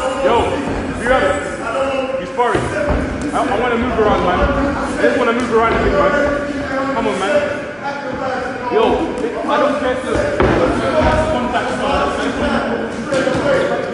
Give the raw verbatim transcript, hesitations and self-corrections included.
Yo, be honest. You sparring. I, I want to move around, man. I just want to move around a bit, man. Come on, man. Yo, I don't care to contact someone.